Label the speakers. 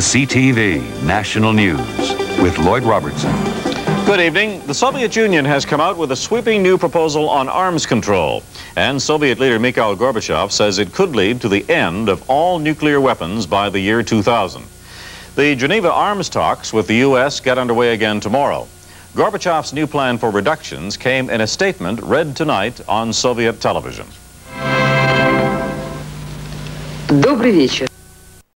Speaker 1: CTV National News with Lloyd Robertson.
Speaker 2: Good evening. The Soviet Union has come out with a sweeping new proposal on arms control. And Soviet leader Mikhail Gorbachev says it could lead to the end of all nuclear weapons by the year 2000. The Geneva arms talks with the U.S. get underway again tomorrow. Gorbachev's new plan for reductions came in a statement read tonight on Soviet television.
Speaker 3: Добрый вечер.